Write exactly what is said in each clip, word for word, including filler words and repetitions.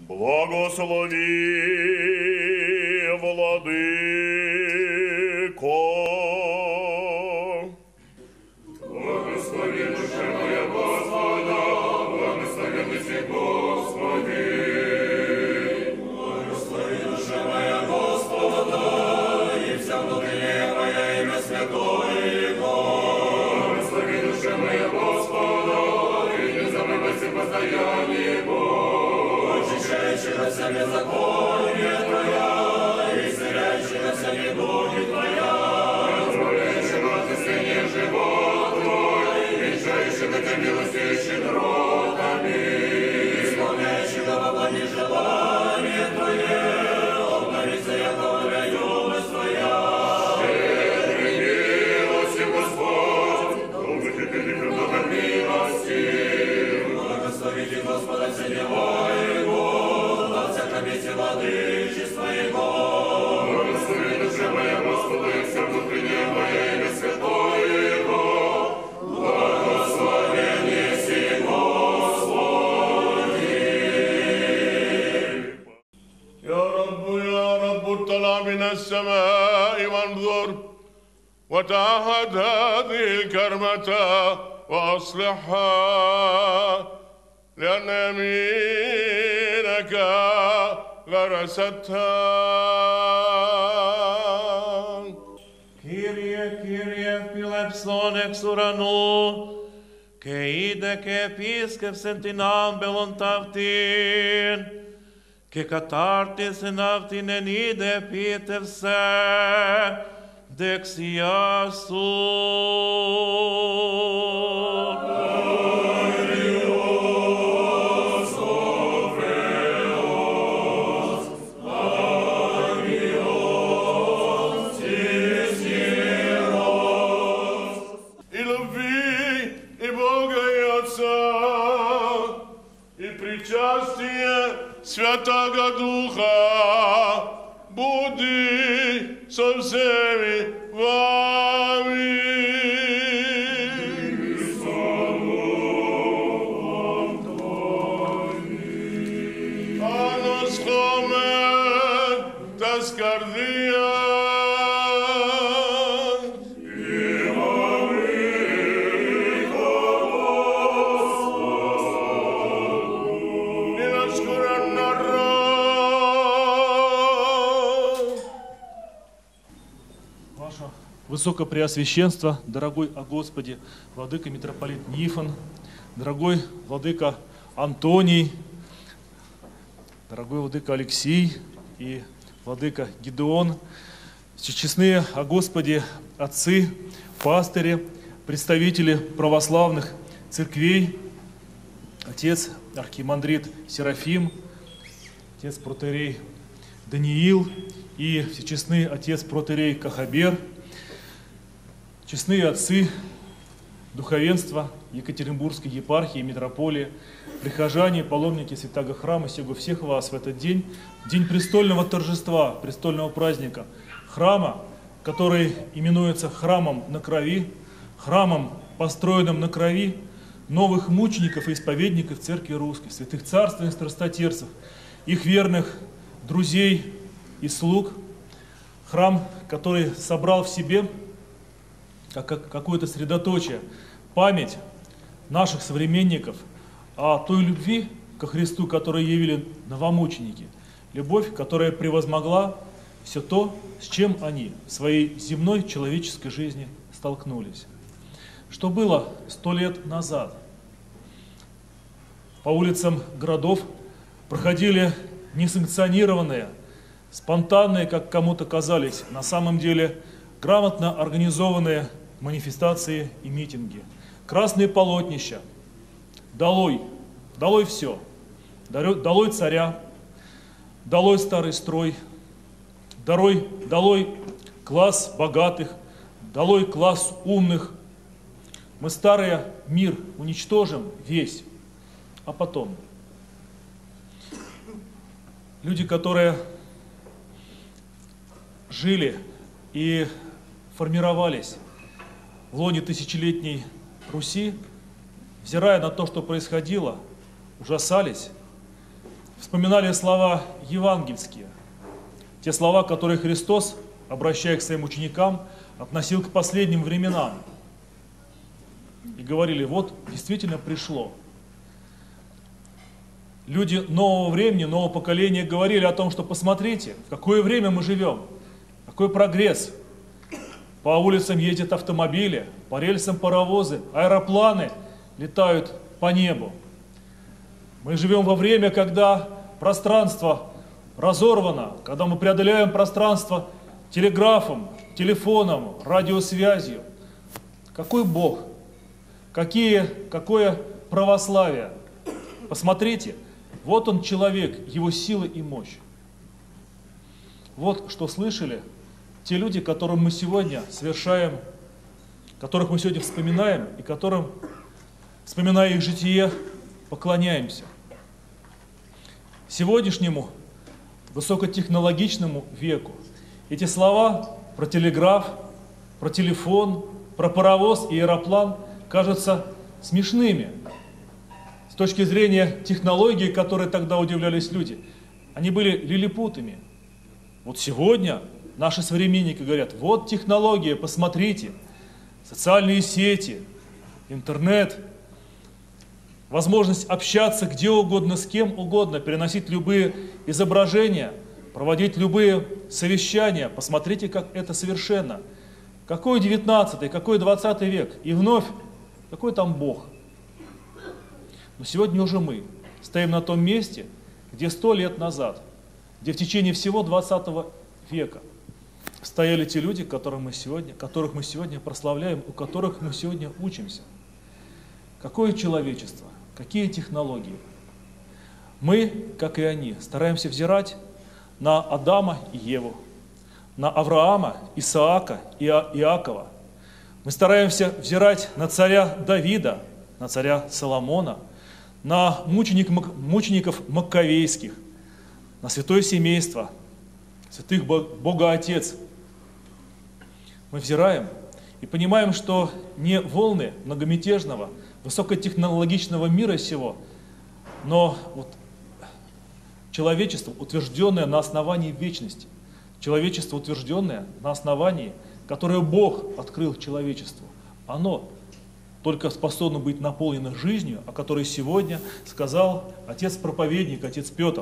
Благослови, Владыко. Благослови душа моя Господа, благословенный си Господи. Благослови душа моя Господа, и вся внутренняя моя имя святое Его. Благослови душа моя Господа, и не забывайся постояние Его. Очищающегося беззаконие Твоя, и исцеляющегося недуги Твоя, избавляющего от исцеления живот Твой, венчающего Тебя милостью и щедротами, исполняющего во благе желание Твое, обновится яковля юность Твоя. Щедрый милостью Господь, долгих и великих много милости. Благословите Господа все дела Его, во всяком месте владычества Его. Благослови душа моя Господа, и вся внутренняя моя имя святое Его. Благословен еси Господи. يا رب يا رب اطلع من السماء وانظر وتعهد هذه الكرمة وأصلحها لأن يمينك غرستها. Kyrie, Kyrie, pilepson exuranu, que ide que episcep sentinam belontavtin, que catartis en avtin en ide pietev se, dexiasur. Святаго Духа, буди со всеми вами. Анос хомен тас кардиас. Высокопреосвященство, дорогой о Господе, владыка митрополит Нифон, дорогой владыка Антоний, дорогой владыка Алексей и владыка Гидеон, всечестные о Господе отцы, пастыри, представители православных церквей, отец архимандрит Серафим, отец протоиерей Даниил и всечестный отец протоиерей Кахабер, честные отцы духовенства Екатеринбургской епархии, митрополии, прихожане, паломники святаго храма, сего всех вас в этот день, день престольного торжества, престольного праздника, храма, который именуется храмом на крови, храмом, построенным на крови новых мучеников и исповедников Церкви Русской, святых царственных страстотерцев, их верных друзей и слуг, храм, который собрал в себе как какое-то средоточие, память наших современников о той любви ко Христу, которую явили новомученики, любовь, которая превозмогла все то, с чем они в своей земной человеческой жизни столкнулись. Что было сто лет назад? По улицам городов проходили несанкционированные, спонтанные, как кому-то казались, на самом деле грамотно организованные манифестации и митинги. Красные полотнища. Долой, долой все. Долой царя, долой старый строй, долой, долой класс богатых, долой класс умных. Мы старый мир уничтожим весь. А потом люди, которые жили и формировались в лоне тысячелетней Руси, взирая на то, что происходило, ужасались вспоминали слова евангельские, те слова, которые Христос, обращаясь к своим ученикам, относил к последним временам. И говорили, вот действительно пришло. Люди нового времени, нового поколения говорили о том, что посмотрите, в какое время мы живем, какой прогресс. По улицам ездят автомобили, по рельсам паровозы, аэропланы летают по небу. Мы живем во время, когда пространство разорвано, когда мы преодоляем пространство телеграфом, телефоном, радиосвязью. Какой Бог? Какие, какое православие? Посмотрите, вот он человек, его сила и мощь. Вот что слышали те люди, которым мы сегодня совершаем, которых мы сегодня вспоминаем и которым, вспоминая их житие, поклоняемся. Сегодняшнему высокотехнологичному веку эти слова про телеграф, про телефон, про паровоз и аэроплан кажутся смешными. С точки зрения технологий, которые тогда удивлялись люди, они были лилипутами. Вот сегодня наши современники говорят, вот технология, посмотрите, социальные сети, интернет, возможность общаться где угодно, с кем угодно, переносить любые изображения, проводить любые совещания. Посмотрите, как это совершенно. Какой девятнадцатый, какой двадцатый век? И вновь, какой там Бог? Но сегодня уже мы стоим на том месте, где сто лет назад, где в течение всего двадцатого века стояли те люди, которых мы сегодня, которых мы сегодня прославляем, у которых мы сегодня учимся. Какое человечество, какие технологии? Мы, как и они, стараемся взирать на Адама и Еву, на Авраама, Исаака и Иакова. Мы стараемся взирать на царя Давида, на царя Соломона, на мученик, мучеников Маккавейских, на святое семейство, святых Бога Отец. Мы взираем и понимаем, что не волны многомятежного, высокотехнологичного мира сего, но вот человечество, утвержденное на основании вечности, человечество, утвержденное на основании, которое Бог открыл человечеству, оно только способно быть наполнено жизнью, о которой сегодня сказал отец-проповедник, отец Петр.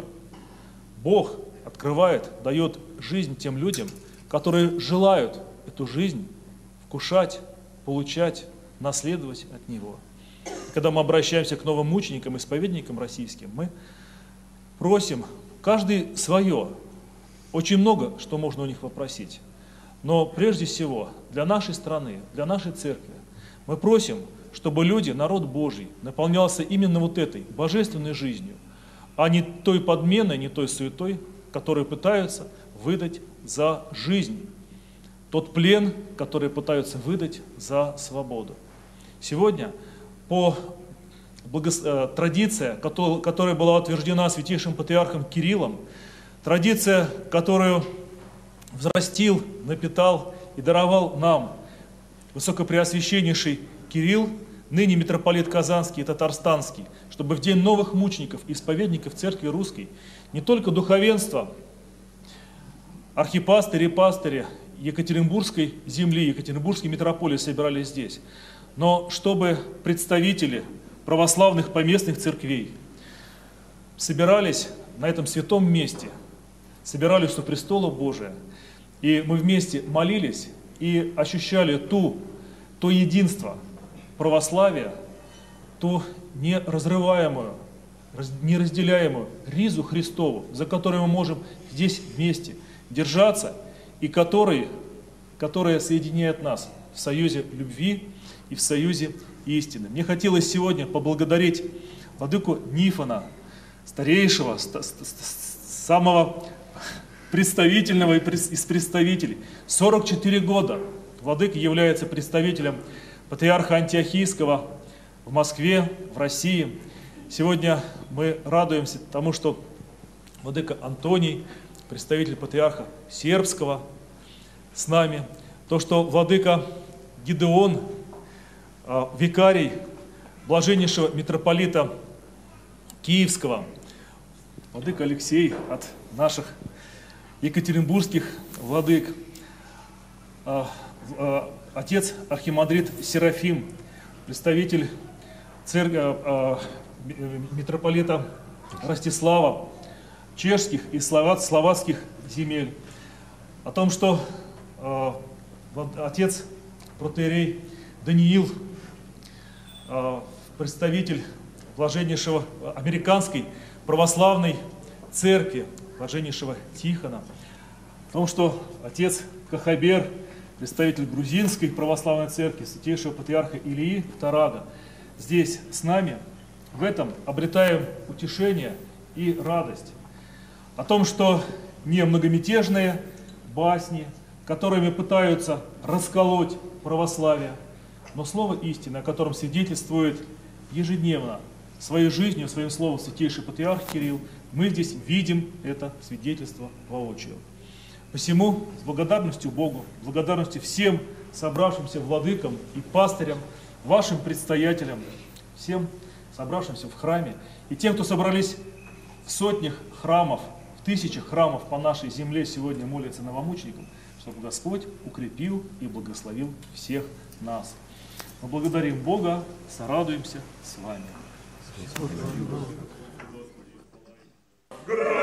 Бог открывает, дает жизнь тем людям, которые желают эту жизнь вкушать, получать, наследовать от Него. И когда мы обращаемся к новым мученикам, исповедникам российским, мы просим, каждый свое, очень много, что можно у них попросить. Но прежде всего, для нашей страны, для нашей церкви, мы просим, чтобы люди, народ Божий, наполнялся именно вот этой божественной жизнью, а не той подменой, не той суетой, которую пытаются выдать за жизнь. Тот плен, который пытаются выдать за свободу. Сегодня по благо... традиция, которая была утверждена святейшим патриархом Кириллом, традиция, которую взрастил, напитал и даровал нам высокопреосвященнейший Кирилл, ныне митрополит Казанский и Татарстанский, чтобы в день новых мучеников и исповедников Церкви Русской не только духовенство, архипастыри и пастыри Екатеринбургской земли, Екатеринбургской митрополии собирались здесь, но чтобы представители православных поместных церквей собирались на этом святом месте, собирались у престола Божия, и мы вместе молились и ощущали ту, то единство православия, ту неразрываемую, неразделяемую ризу Христову, за которой мы можем здесь вместе держаться, и который, которая соединяет нас в союзе любви и в союзе истины. Мне хотелось сегодня поблагодарить владыку Нифона, старейшего, самого представительного из представителей. сорок четыре года владыка является представителем патриарха Антиохийского в Москве, в России. Сегодня мы радуемся тому, что владыка Антоний, представитель патриарха Сербского, с нами. То, что владыка Гидеон, викарий блаженнейшего митрополита Киевского, владыка Алексей, от наших екатеринбургских владык, отец архимандрит Серафим, представитель церкви митрополита Ростислава, чешских и словацких земель, о том, что отец протоиерей Даниил, представитель блаженнейшего американской православной церкви, блаженнейшего Тихона, о том, что отец Кахабер, представитель грузинской православной церкви, святейшего патриарха Илии Тарага, здесь с нами, в этом обретаем утешение и радость. О том, что не многомятежные басни, которыми пытаются расколоть православие, но слово истины, о котором свидетельствует ежедневно своей жизнью, своим словом святейший патриарх Кирилл, мы здесь видим это свидетельство воочию. Посему с благодарностью Богу, благодарностью всем собравшимся владыкам и пастырям, вашим предстоятелям, всем собравшимся в храме и тем, кто собрались в сотнях храмов, в тысячах храмов по нашей земле сегодня молятся новомученикам, чтобы Господь укрепил и благословил всех нас. Мы благодарим Бога, сорадуемся с вами.